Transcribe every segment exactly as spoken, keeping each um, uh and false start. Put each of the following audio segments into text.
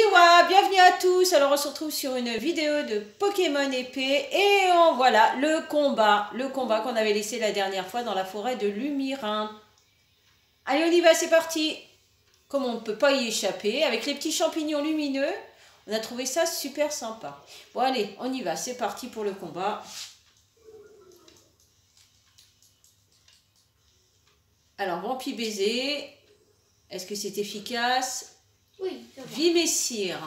Konnichiwa, bienvenue à tous. Alors on se retrouve sur une vidéo de Pokémon épée et on, voilà le combat, le combat qu'on avait laissé la dernière fois dans la forêt de Lumirin. Allez, on y va, c'est parti. Comme on ne peut pas y échapper, avec les petits champignons lumineux, on a trouvé ça super sympa. Bon allez, on y va, c'est parti pour le combat. Alors, Vampi baiser, est-ce que c'est efficace? Oui. Vimessir.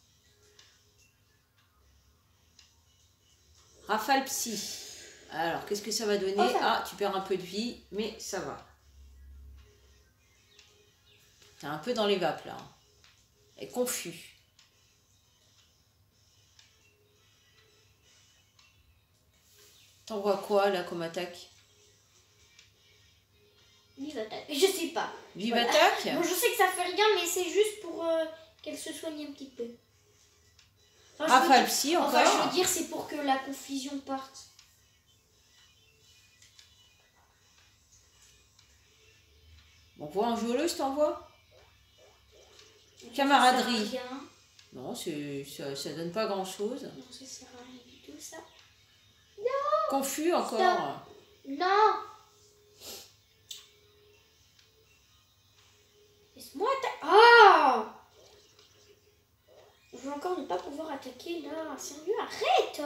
Rafale psy. Alors, qu'est-ce que ça va donner? Oh, ça Ah, tu perds un peu de vie, mais ça va. T'es un peu dans les vapes, là. Et confus. T'envoies quoi, là, comme attaque? Vive attaque. Je sais pas. Vive Voilà. attaque? Bon, je sais que ça fait rien, mais c'est juste pour euh, qu'elle se soigne un petit peu. Enfin, Rafale dire, psy, encore? enfin, je veux dire, c'est pour que la confusion parte. On voit un joueuse, t'envoies? Camaraderie. Ça sert à rien. Non, ça, ça donne pas grand-chose. Non, ça sert à rien du tout, ça. Confus, encore? Stop. Non. Laisse-moi attaquer. Oh! Je vais encore ne pas pouvoir attaquer là. Sérieux, arrête!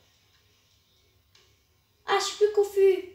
Ah, je suis plus confus.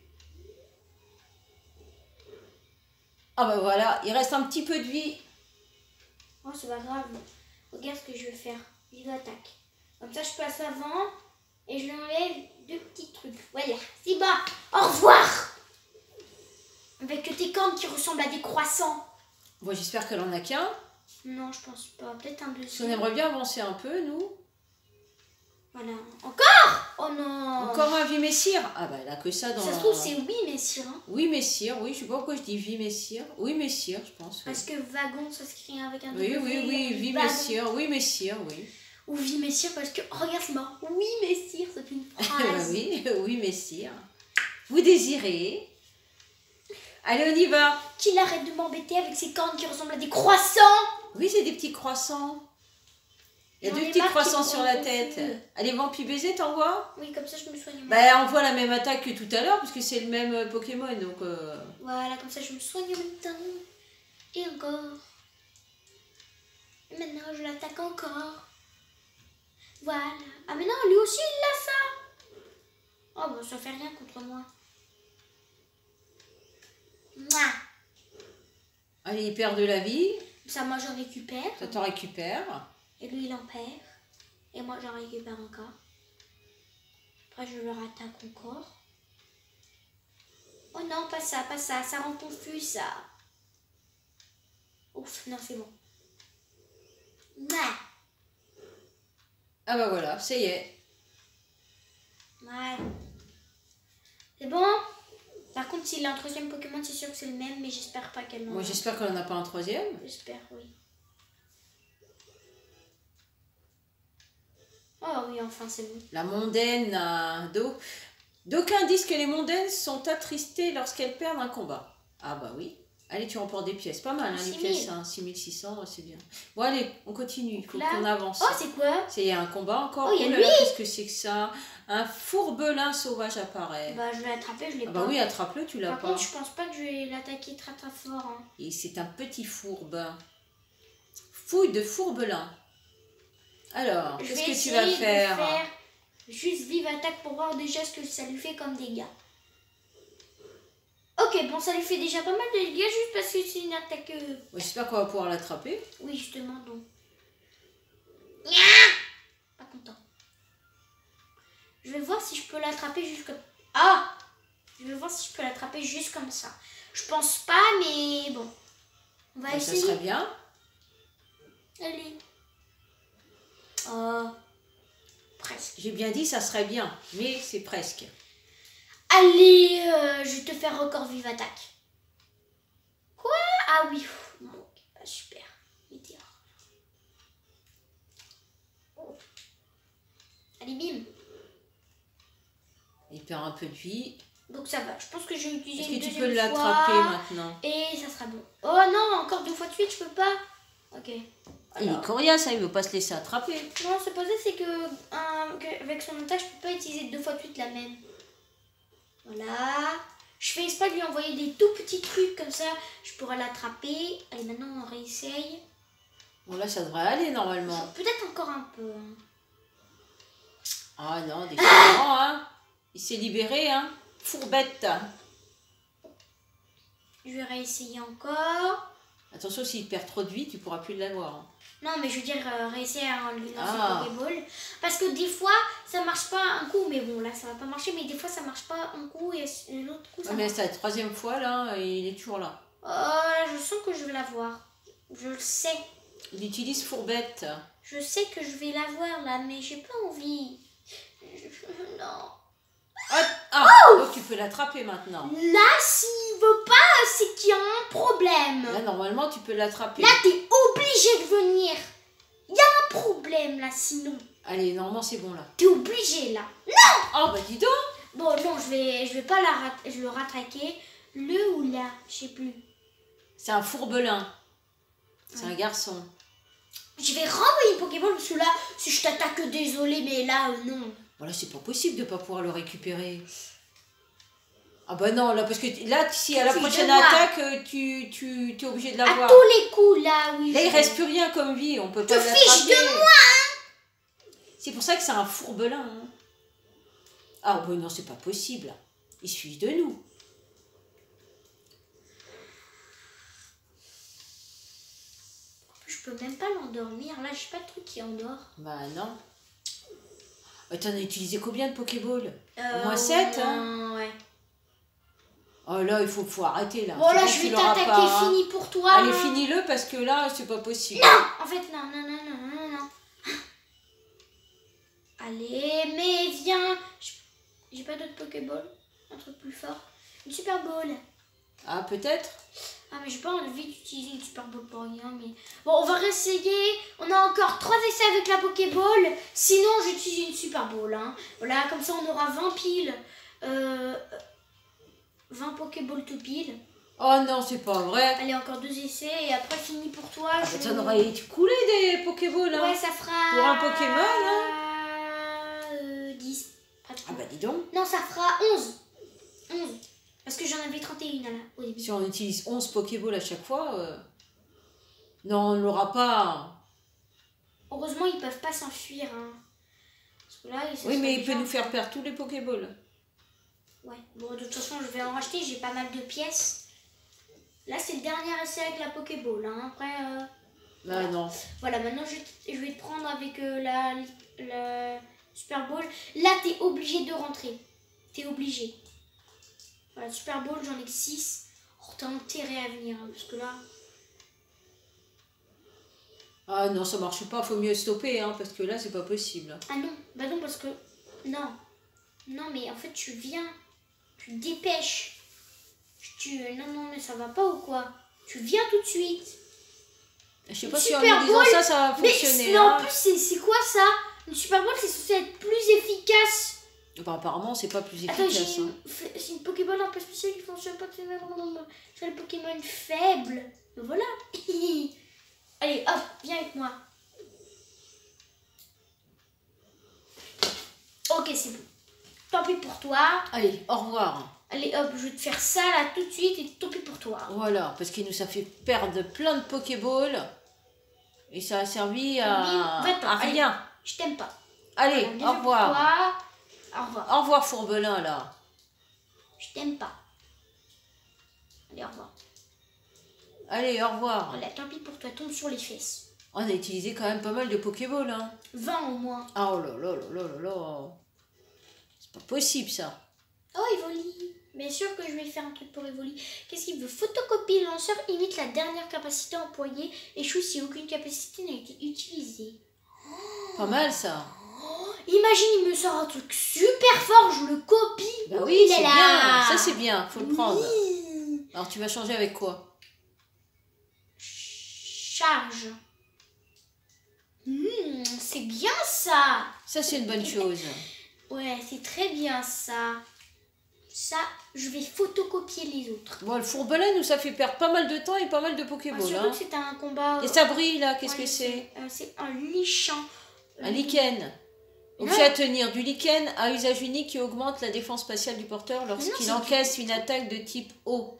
Ah bah voilà, il reste un petit peu de vie. Oh, c'est pas grave. Regarde ce que je vais faire. Vive attaque. Comme ça, je passe avant et je lui enlève deux petits trucs. Voilà, c'est bon. Au revoir! Avec tes cornes qui ressemblent à des croissants. Bon, j'espère qu'elle en a qu'un. Non, je pense pas. Peut-être un Parce qu'on deuxième. aimerait bien avancer un peu, nous. Voilà. Encore? Oh non! Encore un Vimessir. Ah bah elle a que ça dans... Ça se trouve, c'est oui, messire. Hein. Oui, Messire, oui, je sais pas pourquoi je dis Vimessir. Oui, Messire, je pense. Oui, Parce que wagon, ça s'écrit avec un oui, W, oui, oui, wagon. Vimessir, oui, Messire, oui. Ou oui, messire, parce que, regarde, c'est marrant. Oui, messire, c'est une Bah phrase. oui, oui, Messire. Vous désirez? Allez, on y va. Qu'il arrête de m'embêter avec ses cornes qui ressemblent à des croissants. Oui, c'est des petits croissants. Il y a J'en deux ai petits marre croissants qu'ils sur me la rendent tête. confus. Allez, Vampi baiser, t'envoies? Oui, comme ça, je me soigne. Bah, on voit la même attaque que tout à l'heure, parce que c'est le même euh, Pokémon, donc... Euh... Voilà, comme ça, je me soigne en même temps. Et encore. Et maintenant, je l'attaque encore. Voilà. Ah, mais non, lui aussi, il a ça. Oh, bon, ça fait rien contre moi. Mouah. Allez, il perd de la vie. Ça, moi, j'en récupère. Ça t'en récupère. Et lui, il en perd. Et moi, j'en récupère encore. Après, je le rattaque encore. Oh non, pas ça, pas ça. Ça rend confus, ça. Ouf, non, c'est bon. Nah. Ah bah voilà, ça y est. Ouais. C'est bon? Par contre, s'il a un troisième Pokémon, c'est sûr que c'est le même, mais j'espère pas qu'elle en Moi, a. j'espère qu'elle n'en a pas un troisième. J'espère, oui. Oh oui, enfin, c'est bon. La mondaine n'a d'au- d'aucuns disent que les mondaines sont attristées lorsqu'elles perdent un combat. Ah bah oui. Allez, tu remportes des pièces. Pas mal, hein, les six mille. pièces. Hein, six mille six cents, c'est bien. Bon, allez, on continue. Il faut Là. qu'on avance. Oh, c'est quoi? C'est un combat encore. Oh, il y a là lui. là, qu'est-ce que c'est que ça? Un fourbelin sauvage apparaît. Bah, je vais l'attraper, je l'ai Ah pas. bah oui, attrape-le, tu l'as Par pas. contre, je pense pas que je vais l'attaquer très très fort. Hein. Et c'est un petit fourbe. Fouille de fourbelin. Alors, Je qu'est-ce vais que tu essayer vas de faire? faire juste vive attaque pour voir déjà ce que ça lui fait comme dégâts. Ok, bon, ça lui fait déjà pas mal de dégâts juste parce que c'est une attaque... euh, Ouais, j'espère qu'on va pouvoir l'attraper. Oui, justement, donc. Pas content. Je vais voir si je peux l'attraper juste comme... Ah! Je vais voir si je peux l'attraper juste comme ça. Je pense pas, mais bon. On va Ouais, ça essayer. serait bien. Allez. Oh. Presque. J'ai bien dit ça serait bien, mais c'est presque. Allez, euh, je vais te faire encore vive attaque. Quoi? Ah oui. Bon, ok, bah, super. Météore. Oh. Allez, bim. Il perd un peu de vie. Donc ça va. Je pense que je vais utiliser Est-ce une que tu deuxième peux l'attraper fois. maintenant? Et ça sera bon. Oh non, encore deux fois de suite, je peux pas. Ok. Il est coriace, hein, il veut pas se laisser attraper. Non, c'est pas ça, c'est que, un- que avec son attaque, je peux pas utiliser deux fois de suite la même. Voilà. Je fais exprès de lui envoyer des tout petits trucs comme ça, je pourrais l'attraper. Allez, maintenant on réessaye. Bon, là, ça devrait aller normalement. Peut-être encore un peu. Hein. Ah non, décidément, hein. Il s'est libéré, hein. Fourbette. Je vais réessayer encore. Attention, s'il perd trop de vie, tu pourras plus l'avoir. Hein. Non, mais je veux dire, euh, réessayer à lui lancer Ah. Pokéball. Parce que des fois, ça marche pas un coup. Mais bon, là, ça va pas marcher. Mais des fois, ça marche pas un coup et l'autre coup, ça Ouais, mais marche. c'est la troisième fois, là, et il est toujours là. Oh, je sens que je vais l'avoir. Je le sais. Il utilise Fourbette. Je sais que je vais l'avoir, là, mais j'ai pas envie. Je- Non. Ah, ah donc tu peux l'attraper maintenant. Là, s'il veut pas, c'est qu'il y a un problème. Là, normalement, tu peux l'attraper. Là, t'es obligé de venir. Il y a un problème, là, sinon. Allez, normalement, c'est bon, là. T'es obligé, là. Oh, bah dis donc. Bon, non, je vais, je vais pas la rat- je le rattraquer. Le ou là, je sais plus. C'est un fourbelin. C'est Ouais. un garçon. Je vais renvoyer une Pokéball parce que là, si je t'attaque, désolé, mais là, euh, non. Voilà, c'est pas possible de pas pouvoir le récupérer. Ah bah non, là, parce que t- là, si à la Tu prochaine devras. attaque, euh, tu, tu es obligé de À l'avoir. tous les coups, là, oui. Là, il je- reste plus rien comme vie, on peut Te pas fiche l'attraper. de moi. C'est pour ça que c'est un fourbelin. Hein. Ah bah non, c'est pas possible. Il se fiche de nous. Je peux même pas l'endormir. Là, j'ai pas de truc qui endort. Bah non. Euh, T'en as utilisé combien de Pokéballs? Euh, Au moins sept, hein. Ouais. Oh là, il faut, faut arrêter là. Bon, C'est là, bon, je tu vais l'auras t'attaquer, pas, hein. fini pour toi. Allez, hein. finis-le parce que là, c'est pas possible. Non, en fait, non, non, non, non, non, non. Allez, mais viens. Je- J'ai pas d'autre Pokéball. Un truc plus fort. Une Super Ball. Ah, peut-être. Ah, mais j'ai pas envie d'utiliser une Super Ball pour rien. Mais bon, on va réessayer. On a encore trois essais avec la Pokéball. Sinon, j'utilise une Super Ball. Hein. Voilà, comme ça, on aura vingt piles. Euh, vingt Pokéball tout pile. Oh non, c'est pas vrai. Allez, encore deux essais. Et après, fini pour toi. Ah, je- bah, t'en aurais coulé des Pokéballs. Hein. Ouais, ça fera. Pour un Pokémon, euh, dix. Ah Pratiquement. bah dis donc. Non, ça fera onze. onze. Parce que j'en avais trente et un là, au début. Si on utilise onze Pokéballs à chaque fois, euh... non, on ne l'aura pas. Heureusement, ils peuvent pas s'enfuir. Hein. Parce que là, ça Oui, serait mais il déjà- peut nous faire perdre tous les Pokéballs. Ouais, bon, de toute façon, je vais en racheter. J'ai pas mal de pièces. Là, c'est le dernier essai avec la Pokéball. Hein. Après, euh, Ah non. voilà, maintenant, je, je vais te prendre avec euh, la, la Super Ball. Là, t'es obligé de rentrer. T'es obligé. Voilà, Super Ball, j'en ai que six. Oh, t'as intérêt à venir, hein, parce que là... Ah non, ça marche pas, faut mieux stopper, hein, parce que là, c'est pas possible. Ah non, bah non, parce que... Non. Non, mais en fait, tu viens. Tu te dépêches. Tu... Non, non, mais ça va pas ou quoi? Tu viens tout de suite. Je sais pas si Super en nous disant Bowl, ça, ça va Mais, fonctionner. mais en hein. plus, c'est c'est quoi ça? Une Super Ball, c'est censé être plus efficace. Bah, apparemment, c'est pas plus Attends, efficace. j'ai Hein. une, f- c'est une Pokéball un peu spéciale qui fonctionne pas sur les Pokémon faibles. Voilà. Allez, hop, viens avec moi. Ok, c'est bon. Tant pis pour toi. Allez, au revoir. Allez, hop, je vais te faire ça là tout de suite et tant pis pour toi. Voilà, parce qu'il nous a fait perdre plein de Pokéballs. Et ça a servi à, Va-t'en, à allez. rien. Je t'aime pas. Allez, Voilà, au déjà pour revoir. toi. Au revoir. Au revoir, Fourbelin, là. Je t'aime pas. Allez, au revoir. Allez, au revoir. Voilà, tant pis pour toi, tombe sur les fesses. On a utilisé quand même pas mal de Pokéballs, hein. vingt au moins. Ah, oh là là là là là là. C'est pas possible, ça. Oh, Evoli. Bien sûr que je vais faire un truc pour Evoli. Qu'est-ce qu'il veut? Photocopie. Le lanceur imite la dernière capacité employée. Échoue si aucune capacité n'a été utilisée. Pas mal, ça. Imagine, il me sort un truc super fort, je le copie. Bah Oui, oui, il est c'est là. bien. Ça, c'est bien. Faut le prendre. Oui. Alors, tu vas changer avec quoi? Charge. Hmm, c'est bien ça. Ça, c'est une bonne chose. Ouais, c'est très bien ça. Ça, je vais photocopier les autres. Bon, le fourbelin nous, ça fait perdre pas mal de temps et pas mal de Ah, Pokéballs. surtout Hein. que c'était un combat... Et ça brille, là, qu'est-ce ouais, que c'est? euh, C'est un lichen. Un lichen. Objet à tenir. Du lichen à usage unique qui augmente la défense spatiale du porteur lorsqu'il non, encaisse une attaque de type eau.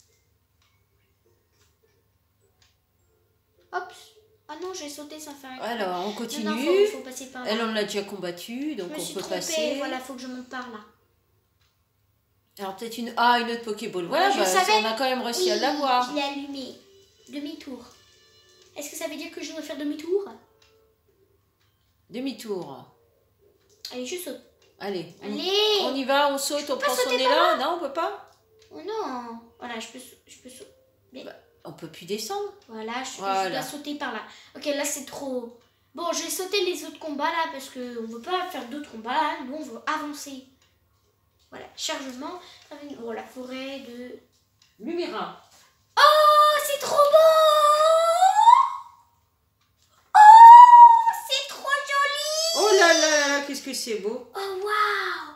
Hop. Ah non, j'ai sauté sans faire un... Alors, on continue. Non, non, faut, faut passer par là. Elle, on l'a déjà combattu, donc je me on suis peut trompée. passer. Voilà, faut que je monte par là. Alors, peut-être une... Ah, une autre Pokéball. Voilà, je bah, savais. on a quand même réussi Oui, à l'avoir. je l'ai allumé. Demi-tour. Est-ce que ça veut dire que je dois faire demi-tour? Demi-tour. Allez, je saute. Allez, on, Allez. on y va, on saute, on prend son sauter élan. Non, on peut pas. Oh non. Voilà, je peux, je peux sauter. Bah, on peut plus descendre. Voilà, je, Voilà. je dois sauter par là. Ok, là c'est trop. Bon, je vais sauter les autres combats là parce qu'on ne veut pas faire d'autres combats là. Nous, on veut avancer. Voilà, chargement. Bon, la forêt de... Lumirin. Oh, c'est trop beau! Oh, c'est trop joli! Oh là là là là, qu'est-ce que c'est beau. Oh, waouh!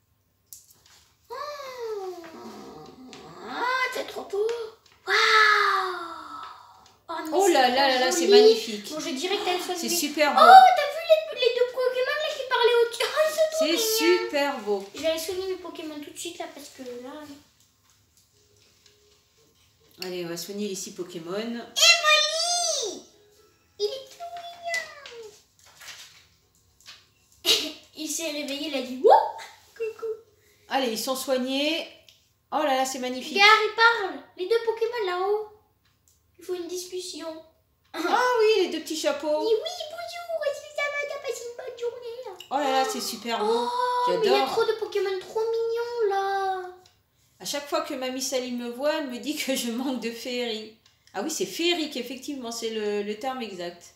Oh, ah, c'est trop beau! Waouh! Oh, mais Oh c'est là trop là là là, c'est joli. magnifique. Bon, je dirais que t'as le C'est soigné. super Oh, beau. t'as vu les, les deux Pokémon là qui parlaient au cœur? Oh, c'est trop C'est mignon. super beau. Je vais aller soigner mes Pokémon tout de suite là parce que là... Allez, on va soigner les six Pokémon. Emily! Il est tout mignon. Il s'est réveillé, il a dit wouh! Coucou. Allez, ils sont soignés. Oh là là, c'est magnifique. Regarde, il parle. Les deux Pokémon là-haut. Il faut une discussion. Ah oui, les deux petits chapeaux. Oui, oui, bonjour. Est-ce que ça va? T'as passé une bonne journée? Oh là là, c'est super beau. Oh, mais il y a J'adore. trop de Pokémon trop mignons là. À chaque fois que Mamie Saline me voit, elle me dit que je manque de féerie. Ah oui, c'est féerique, effectivement, c'est le, le terme exact.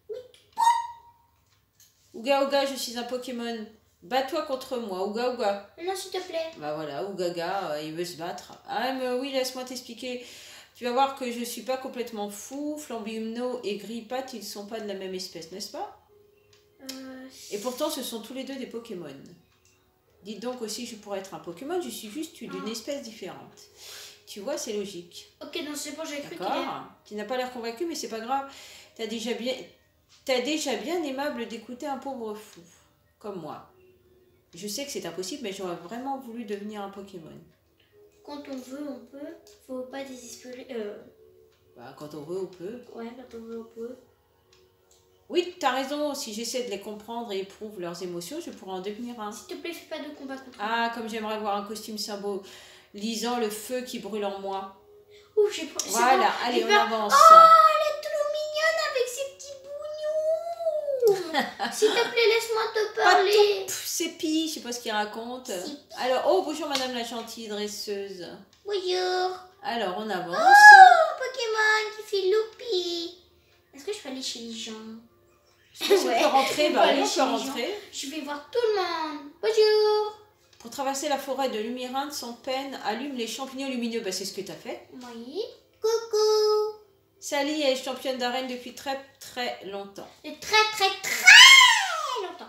Ouga Ouga, je suis un Pokémon. Bats-toi contre moi, Ouga Ouga. Non, s'il te plaît. Bah voilà, Ougaga, euh, il veut se battre. Ah mais oui, laisse-moi t'expliquer. Tu vas voir que je suis pas complètement fou. Flambino et Grippat, ils sont pas de la même espèce, n'est-ce pas? Euh... Et pourtant, ce sont tous les deux des Pokémon. Dites donc aussi, je pourrais être un Pokémon, je suis juste d'une Ah. espèce différente. Tu vois, c'est logique. Ok, non, c'est bon, j'avais cru qu'il D'accord? est... Tu n'as pas l'air convaincu, mais c'est pas grave. T'as déjà bien... T'as déjà bien aimable d'écouter un pauvre fou, comme moi. Je sais que c'est impossible, mais j'aurais vraiment voulu devenir un Pokémon. Quand on veut, on peut. Faut pas désespérer. Euh... Bah, quand on veut, on peut. Ouais, quand on veut, on peut. Oui, t'as raison. Si j'essaie de les comprendre et éprouve leurs émotions, je pourrais en devenir un. S'il te plaît, fais pas de combat contre moi. Ah, comme j'aimerais voir un costume symbolisant le feu qui brûle en moi. Ouh, j'ai peur. Voilà, bon. allez, J'ai on peur. avance. Oh, elle est trop mignonne avec ses petits bougnons. S'il te plaît, laisse-moi te Pas parler. Pff, c'est Pi, je sais pas ce qu'il raconte. Si. Alors, oh, bonjour madame la gentille dresseuse. Bonjour. Alors, on avance. Oh, Pokémon qui fait loupi. Est-ce que je peux aller chez les gens? Si on peut rentrer, On bah peut allez, aller on chez peut les rentrer. Je vais voir tout le monde. Bonjour. Pour traverser la forêt de Lumyrinthe sans peine, allume les champignons lumineux. Bah, c'est ce que t'as fait. Oui. Coucou. Sally est championne d'arène depuis très très longtemps. De très très très longtemps.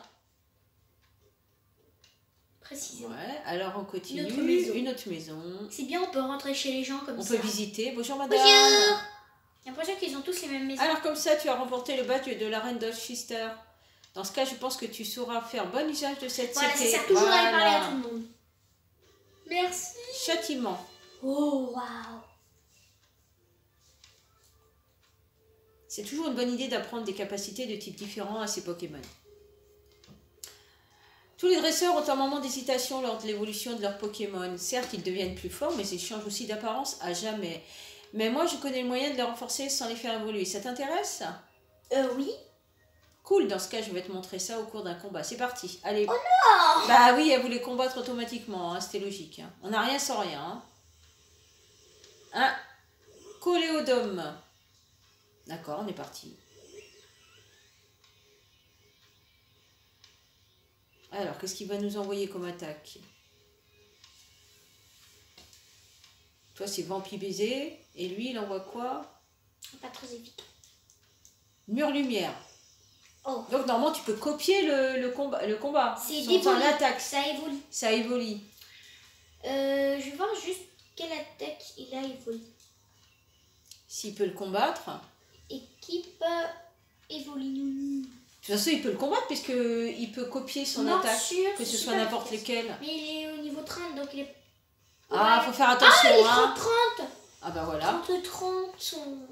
Précisément. Ouais, alors on continue. Une autre maison. Une autre maison. C'est bien, on peut rentrer chez les gens comme On ça. peut visiter. Bonjour madame. Bonjour. J'ai l'impression qu'ils ont tous les mêmes maisons. Alors comme ça, tu as remporté le badge de la reine d'Olchester. Dans ce cas, je pense que tu sauras faire bon usage de cette Voilà, ça cité. sert toujours à aller parler à Voilà. tout le monde. Merci. Châtiment. Oh, waouh. C'est toujours une bonne idée d'apprendre des capacités de types différents à ces Pokémon. Tous les dresseurs ont un moment d'hésitation lors de l'évolution de leurs Pokémon. Certes, ils deviennent plus forts, mais ils changent aussi d'apparence à jamais. Mais moi, je connais le moyen de les renforcer sans les faire évoluer. Ça t'intéresse? Euh, oui. Cool, dans ce cas, je vais te montrer ça au cours d'un combat. C'est parti. Allez. Oh non. Bah oui, elle voulait combattre automatiquement, hein, c'était logique. Hein. On n'a rien sans rien. Hein. Un coléodome. D'accord, on est parti. Alors, qu'est-ce qu'il va nous envoyer comme attaque? Toi, c'est Vampi Baiser. Et lui, il envoie quoi? Pas très efficace. Mur Lumière. Oh. Donc, normalement, tu peux copier le, le combat. Le combat. C'est Son- dévolu. son attaque. Ça évolue. Ça évolue. Euh, je vais voir juste quelle attaque il a évolué. S'il peut le combattre. Équipe euh, évolue. De toute façon, il peut le combattre puisqu'il peut copier son Non, attaque, sûr, que ce c'est soit pas n'importe efficace. lequel. Mais il est au niveau trente, donc il est... Ah, Ouais. faut faire attention. Ah, il est hein. trente. Ah bah voilà. trente, trente. Son...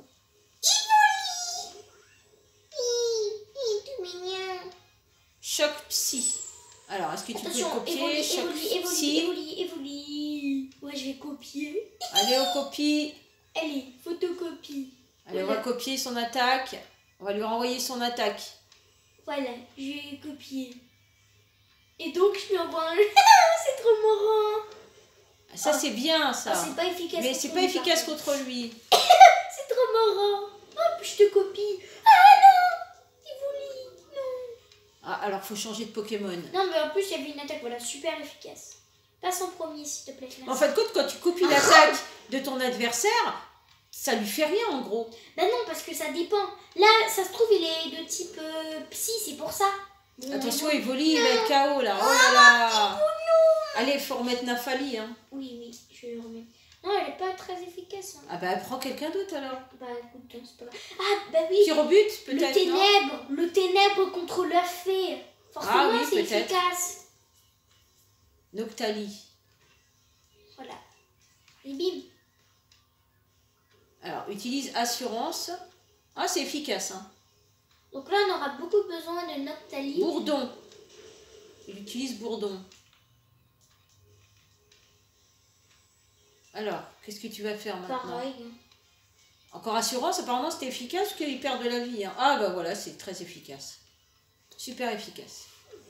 Tout mignon. Choc psy. Alors, est-ce que tu Attention, peux le copier? évolue, Choc évolue, évolue, psy. évolue, évolue. Ouais, je vais copier. Allez, on copie. Allez, photocopie. Allez, on Voilà. va copier son attaque. On va lui renvoyer son attaque. Voilà, je vais copier. Et donc, je lui envoie un... C'est trop marrant. Ça, Oh. c'est bien, ça. Ah, c'est pas efficace. Mais contre c'est lui, pas par efficace contre. contre lui. C'est trop marrant. Hop, je te copie. Ah non, Evoli, non. Ah, alors, faut changer de Pokémon. Non, mais en plus, il y avait une attaque, voilà, super efficace. Passe en premier, s'il te plaît. En fin de compte, quand tu copies l'attaque de ton adversaire, ça lui fait rien, en gros. Bah non, parce que ça dépend. Là, ça se trouve, il est de type euh, psy, c'est pour ça. Bon, Attention, bon. Evoli, il va être K O, là. Oh là là. Allez, faut remettre Nafali, hein. Oui, oui, je vais le remettre. Non, elle est pas très efficace. Hein. Ah bah, prends quelqu'un d'autre, alors. Bah écoute, hein, c'est pas grave. Ah, bah oui. Pyrobut, Le peut-être, non? ténèbre, le ténèbre contre la fée. Forcément, Ah oui, c'est peut-être. efficace. Noctali. Voilà. Et bim. Alors, utilise assurance. Ah, c'est efficace, hein. Donc là, on aura beaucoup besoin de Noctali. Bourdon. Il utilise Bourdon. Alors, qu'est-ce que tu vas faire maintenant? Pareil. Encore assurance, apparemment c'était efficace parce qu'il perd de la vie. Hein. Ah bah voilà, c'est très efficace. Super efficace.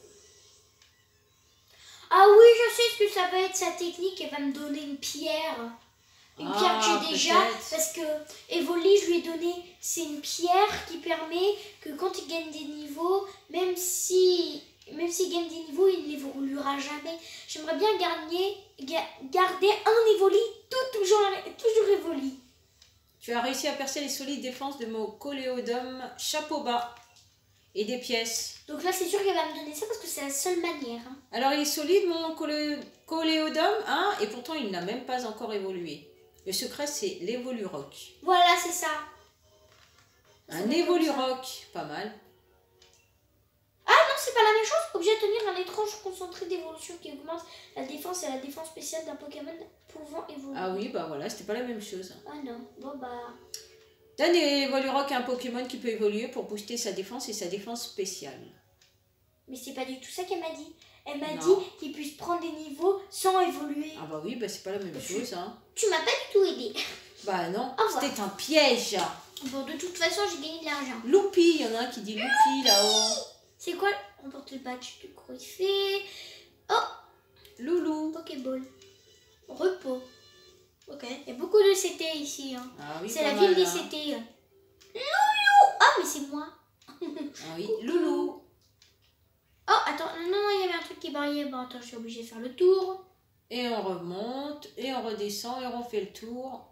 Ah oui, je sais ce que ça va être sa technique. Elle va me donner une pierre. Une Ah, pierre que j'ai déjà. peut-être. Parce que Evoli, je lui ai donné. C'est une pierre qui permet que quand il gagne des niveaux, même si. Même s'il gagne des niveaux, il n'évoluera jamais. J'aimerais bien gagner, ga- garder un Evoli, tout toujours, toujours Evoli. Tu as réussi à percer les solides défenses de mon coléodome chapeau bas et des pièces. Donc là, c'est sûr qu'elle va me donner ça parce que c'est la seule manière. Hein. Alors il est solide mon colé- coléodome, hein, et pourtant il n'a même pas encore évolué. Le secret c'est l'évolurock. Voilà, c'est ça. Ça Un va être comme ça. évolurock, pas mal. Ah non, c'est pas la même chose. Objet de tenir un étrange concentré d'évolution qui augmente la défense et la défense spéciale d'un Pokémon pouvant évoluer. Ah oui, bah voilà, c'était pas la même chose. Ah non, bon bah... Donne Évolurock à un Pokémon qui peut évoluer pour booster sa défense et sa défense spéciale. Mais c'est pas du tout ça qu'elle m'a dit. Elle m'a Non. dit qu'il puisse prendre des niveaux sans évoluer. Ah bah oui, bah c'est pas la même chose, hein. Tu m'as pas du tout aidé. Bah non, Au revoir. c'était un piège. Bon, de toute façon, j'ai gagné de l'argent. Loupi, il y en a un qui dit Loupi là-haut. C'est quoi? Remporter le badge du Coryphée. Oh, Loulou. Pokéball. Repos. Ok. Il y a beaucoup de C T ici. Hein. Ah oui, C'est pas la mal, ville des hein. C T. Loulou. Ah, mais c'est moi. Ah oui, Loulou. Oh, attends, non, non, il y avait un truc qui brillait. Bon, attends, je suis obligée de faire le tour. Et on remonte, et on redescend, et on fait le tour.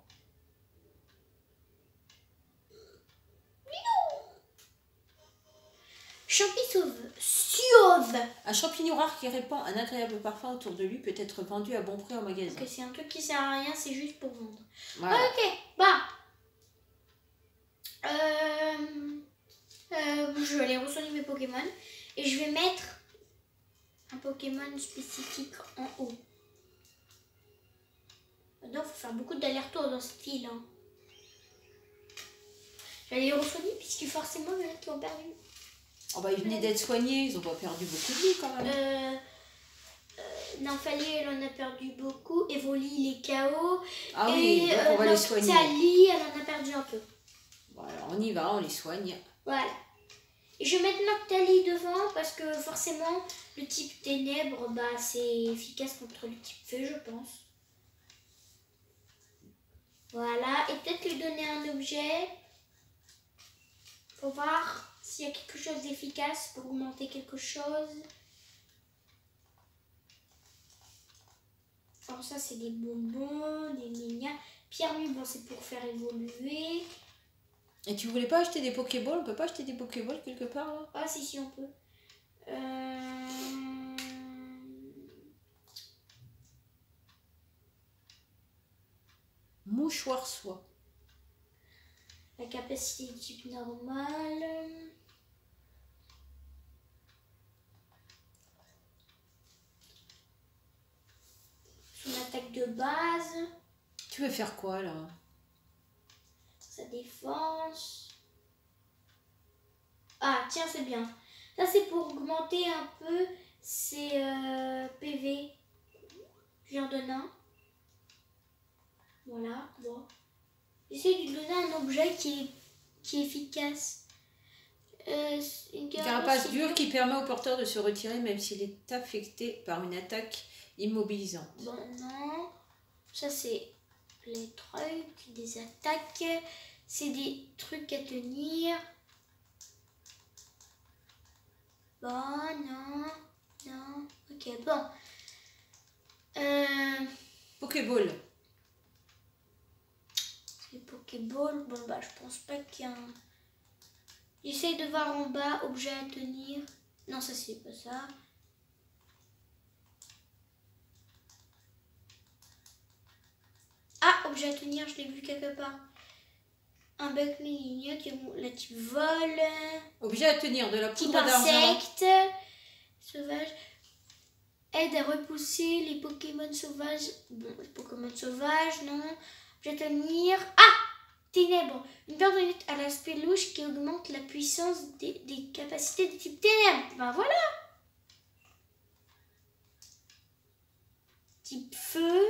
Champi sauve. Sauve. Un champignon rare qui répand un agréable parfum autour de lui peut être vendu à bon prix en magasin. Ok, c'est un truc qui sert à rien, c'est juste pour vendre. Voilà. Ok, bah. Euh, euh, je vais aller resoigner mes Pokémon. Et je vais mettre un Pokémon spécifique en haut. Maintenant, il faut faire beaucoup d'allers-retours dans cette ville. Hein. Je vais aller les resoigner puisque forcément, il y en a qui ont perdu. Oh bah ils venaient d'être soignés, ils ont pas perdu beaucoup de vie quand même. Euh, euh, Nymphali, elle en a perdu beaucoup. Evoli, il est K O. Ah oui, Et donc euh, on va les soigner. Noctali, elle en a perdu un peu. Bon, alors on y va, on les soigne. Voilà. Et je vais mettre Noctali devant parce que forcément, le type ténèbres, bah, c'est efficace contre le type feu, je pense. Voilà. Et peut-être lui donner un objet. Faut voir s'il y a quelque chose d'efficace pour augmenter quelque chose. Alors ça, c'est des bonbons, des mignons. Pierre lui, bon, c'est pour faire évoluer. Et tu voulais pas acheter des Pokéballs? On peut pas acheter des Pokéballs quelque part là? Ah si, si, on peut. Euh... mouchoir soie. La capacité de type normal. Son attaque de base. Tu veux faire quoi là? Sa défense. Ah, tiens, c'est bien. Ça, c'est pour augmenter un peu ses euh, P V. Je lui en donne un. Voilà, bon. J'essaie de lui donner un objet qui est, qui est efficace. Euh, une Carapace dure qui permet au porteur de se retirer même s'il est affecté par une attaque immobilisante. Bon, non. Ça, c'est les trucs, des attaques. C'est des trucs à tenir. Bon, non. Non. Ok, bon. Euh... Pokéball. Les Pokéball. Bon, bah, je pense pas qu'il y a un... J'essaye de voir en bas, objet à tenir. Non, ça, c'est pas ça. Ah, objet à tenir, je l'ai vu quelque part. Un bec ligneux qui est la type vol. Objet à tenir de la Type poudre d'argent. insecte. Sauvage. Aide à repousser les Pokémon sauvages. Bon, les Pokémon sauvages, non. Objet à tenir. Ah! Ténèbres. Une paire de lunettes à l'aspect louche qui augmente la puissance des, des capacités de type ténèbres. Ben voilà. Type feu.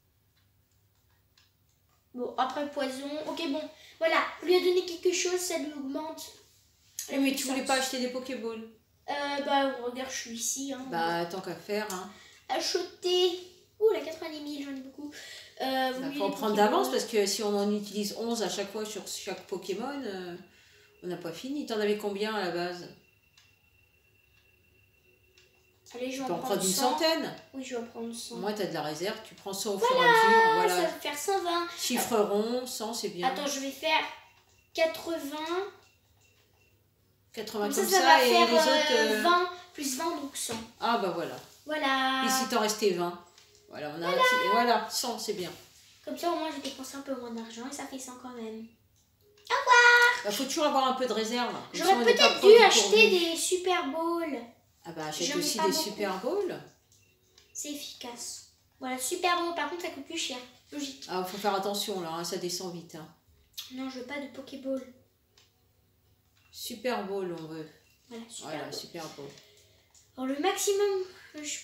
Bon, après poison. Ok, bon. Voilà. Lui a donné quelque chose, ça lui augmente. Eh, mais tu voulais pas acheter des Pokéballs? Euh, bah, regarde, je suis ici. Hein. Bah, tant qu'à faire. Hein. Acheter. Ouh, la quatre-vingt-dix mille, j'en ai beaucoup. Euh, Il bah, faut en prendre d'avance parce que si on en utilise onze à chaque fois sur chaque Pokémon, euh, on n'a pas fini. T'en avais combien à la base? Allez, je vais tu peux en en prendre prendre une cent. centaine. Oui, je vais en prendre cent. Moi, tu as de la réserve, tu prends ça au voilà, fur et à mesure. Voilà, ça va faire cent vingt. Chiffre rond, cent, c'est bien. Attends, je vais faire quatre-vingts. quatre-vingts comme, comme ça, ça, ça va et faire les autres... Euh... vingt plus vingt, donc cent. Ah bah voilà. Voilà. Ici, t'en restait vingt. Voilà, on a voilà. et voilà, cent, c'est bien. Comme ça, au moins, j'ai dépensé un peu moins d'argent et ça fait cent quand même. Au revoir. Il faut toujours avoir un peu de réserve. J'aurais peut-être dû acheter des Super Balls. Ah bah achète aussi des beaucoup. Super Balls. C'est efficace. Voilà, Super Ball, par contre, ça coûte plus cher. Logique. Ah, faut faire attention là, hein, ça descend vite. Hein. Non, je veux pas de Pokéball. Super Ball, on veut. Voilà, Super voilà, Ball. Super Ball. Alors, le maximum que je,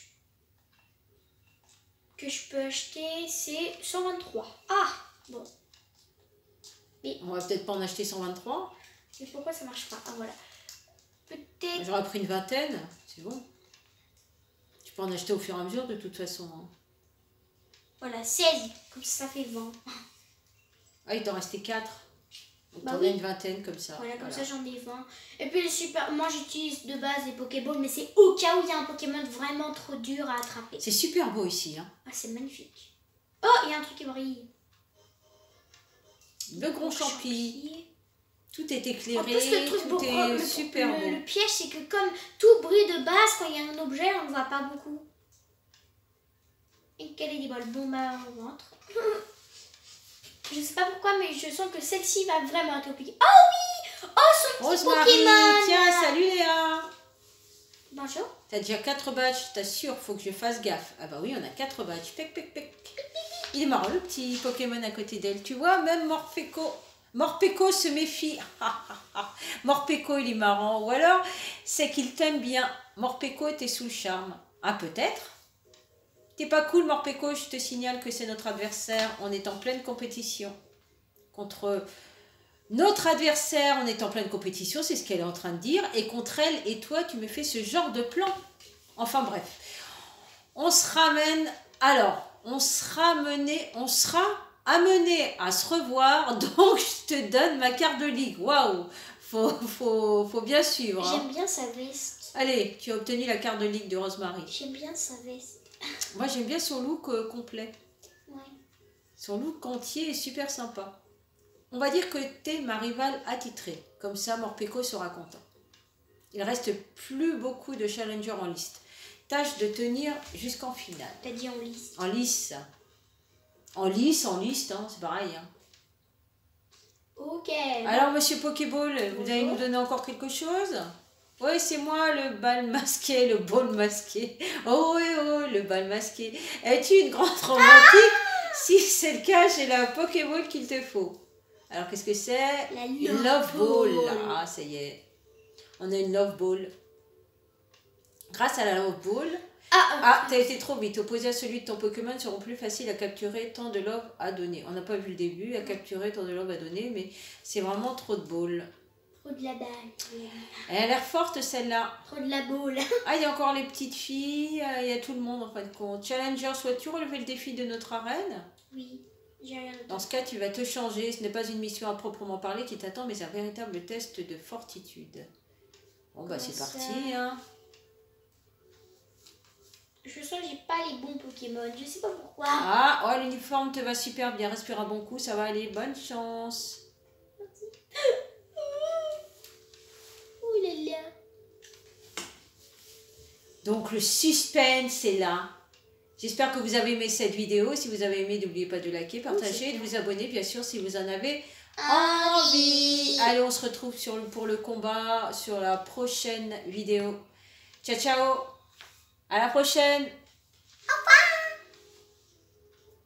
que je peux acheter, c'est cent vingt-trois. Ah, bon. Mais... On va peut-être pas en acheter cent vingt-trois. Mais pourquoi ça marche pas? Ah, voilà. Peut-être... J'aurais pris une vingtaine, c'est bon. Tu peux en acheter au fur et à mesure de toute façon. Hein. Voilà, seize. Comme ça, ça fait vingt. Ah, il t'en restait quatre. Donc, bah t'en oui. as une vingtaine comme ça. Voilà, comme voilà. ça, j'en ai vingt. Et puis, le super... moi, j'utilise de base des Pokéballs, mais c'est au cas où il y a un Pokémon vraiment trop dur à attraper. C'est super beau ici. Hein. Ah, c'est magnifique. Oh, il y a un truc qui brille. Le gros champi. Tout est éclairé, en plus, le truc tout pour, est le, super le, beau. Le piège, c'est que comme tout brille de base, quand il y a un objet, on ne voit pas beaucoup. Et quel est des balles? Bon, bah, on rentre. Je sais pas pourquoi, mais je sens que celle-ci va vraiment être compliquée. Oh oui! Oh, son petit Rosemary, Pokémon! Tiens, salut Léa! Bonjour. T'as déjà quatre badges, t'assures, faut que je fasse gaffe. Ah bah oui, on a quatre badges. Pec, pec, pec. Il est marrant, le petit Pokémon à côté d'elle. Tu vois, même Morpeko. Morpeko se méfie. Morpeko, il est marrant. Ou alors, c'est qu'il t'aime bien. Morpeko, t'es sous le charme. Ah, peut-être. T'es pas cool, Morpeko. Je te signale que c'est notre adversaire. On est en pleine compétition. Contre notre adversaire, on est en pleine compétition. C'est ce qu'elle est en train de dire. Et contre elle et toi, tu me fais ce genre de plan. Enfin, bref. On se ramène. Alors, on sera mené. On sera... amené à se revoir, donc je te donne ma carte de ligue. Waouh, faut, faut, faut bien suivre. Hein. J'aime bien sa veste. Allez, tu as obtenu la carte de ligue de Rosemary. J'aime bien sa veste. Moi, j'aime bien son look euh, complet. Ouais. Son look entier est super sympa. On va dire que t'es ma rivale attitrée. Comme ça, Morpeko sera content. Il reste plus beaucoup de challengers en liste. Tâche de tenir jusqu'en finale. T'as dit en lice. En lice. En lice, en liste, hein, c'est pareil. Hein. Ok. Alors, monsieur Pokéball, vous allez nous donner encore quelque chose? Oui, c'est moi, le bal masqué, le ball masqué. Oh, oui, oh, le bal masqué. Es-tu une grande romantique? Si c'est le cas, j'ai la Pokéball qu'il te faut. Alors, qu'est-ce que c'est? La Une Love Love Ball. Ball. Ah, ça y est. On a une Love Ball. Grâce à la Love Ball, Ah, ah, t'as été trop vite. Opposé à celui de ton Pokémon seront plus faciles à capturer, tant de love à donner. On n'a pas vu le début, à capturer, tant de love à donner, mais c'est vraiment trop de balles. trop de la balle. trop de la- Elle a l'air forte celle-là. Trop de la boule. Ah, il y a encore les petites filles, euh, il y a tout le monde en fin de compte. Challenger, souhaites-tu relever le défi de notre arène? Oui, j'ai rien Dans ce cas, tu vas te changer. Ce n'est pas une mission à proprement parler qui t'attend, mais un véritable test de fortitude. Bon, bah, Comment c'est ça parti, hein. Je sens que j'ai pas les bons Pokémon. Je sais pas pourquoi. Ah, oh, l'uniforme te va super bien. Respire un bon coup, ça va aller. Bonne chance. Oh là là. Donc le suspense est là. J'espère que vous avez aimé cette vidéo. Si vous avez aimé, n'oubliez pas de liker, partager et de vous abonner, bien sûr, si vous en avez envie. Allez, on se retrouve sur le, pour le combat sur la prochaine vidéo. Ciao, ciao. À la prochaine.